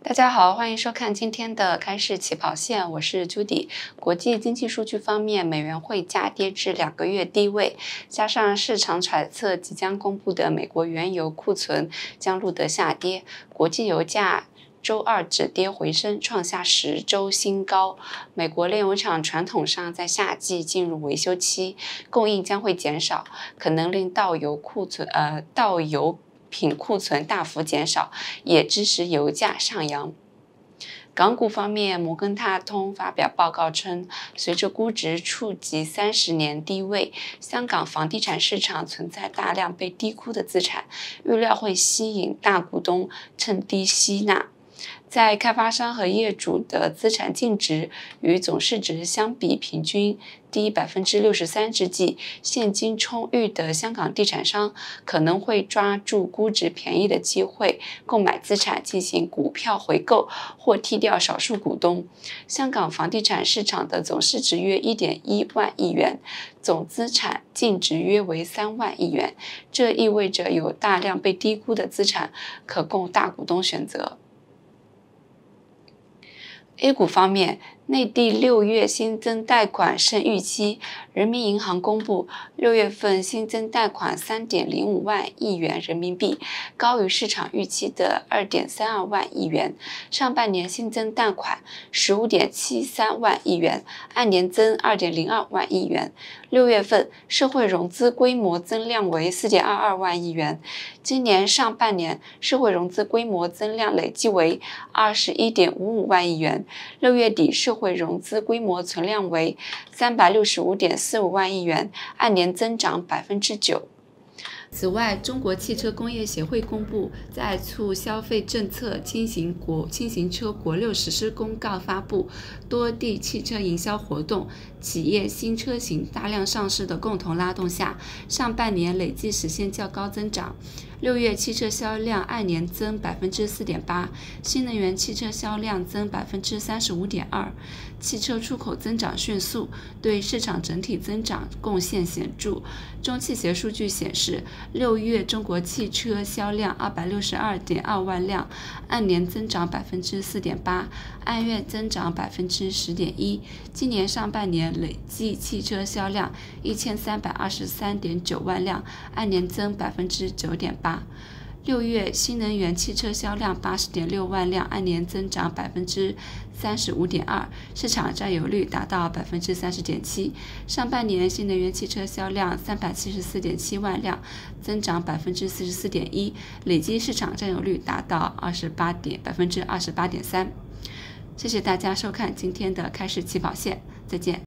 大家好，欢迎收看今天的开市起跑线，我是 Judy。国际经济数据方面，美元汇价跌至2个月低位，加上市场揣测即将公布的美国原油库存将录得下跌，国际油价周二止跌回升，创下10周新高。美国炼油厂传统上在夏季进入维修期，供应将会减少，可能令道油品库存大幅减少，也支持油价上扬。港股方面，摩根大通发表报告称，随着估值触及30年低位，香港房地产市场存在大量被低估的资产，预料会吸引大股东趁低吸纳。在开发商和业主的资产净值与总市值相比平均低 63% 之际，现金充裕的香港地产商可能会抓住估值便宜的机会购买资产进行股票回购或踢掉少数股东。香港房地产市场的总市值约 1.1 万亿元，总资产净值约为3万亿元，这意味着有大量被低估的资产可供大股东选择。A 股方面，内地6月新增贷款胜预期。人民银行公布，6月份新增贷款 3.05 万亿元人民币，高于市场预期的 2.32 万亿元。上半年新增贷款 15.73 万亿元，按年增 2.02 万亿元。6月份社会融资规模增量为 4.22 万亿元。今年上半年社会融资规模增量累计为 21.55 万亿元。6月底社会融资规模存量为 365.45 万亿元，按年增长 9%。此外，中国汽车工业协会公布在促消费政策轻型车国六实施公告发布，多地汽车营销活动、企业新车型大量上市的共同拉动下，上半年累计实现较高增长。6月汽车销量按年增 4.8%， 新能源汽车销量增 35.2%， 汽车出口增长迅速，对市场整体增长贡献显著。中汽协数据显示，6月中国汽车销量 262.2 万辆，按年增长 4.8%， 按月增长 10.1%。今年上半年累计汽车销量 1323.9 万辆，按年增 9.8%。6月新能源汽车销量 80.6 万辆，按年增长 35.2%， 市场占有率达到 30.7%。上半年新能源汽车销量 374.7 万辆，增长 44.1%， 累计市场占有率达到 28.3%。谢谢大家收看今天的开市起跑线，再见。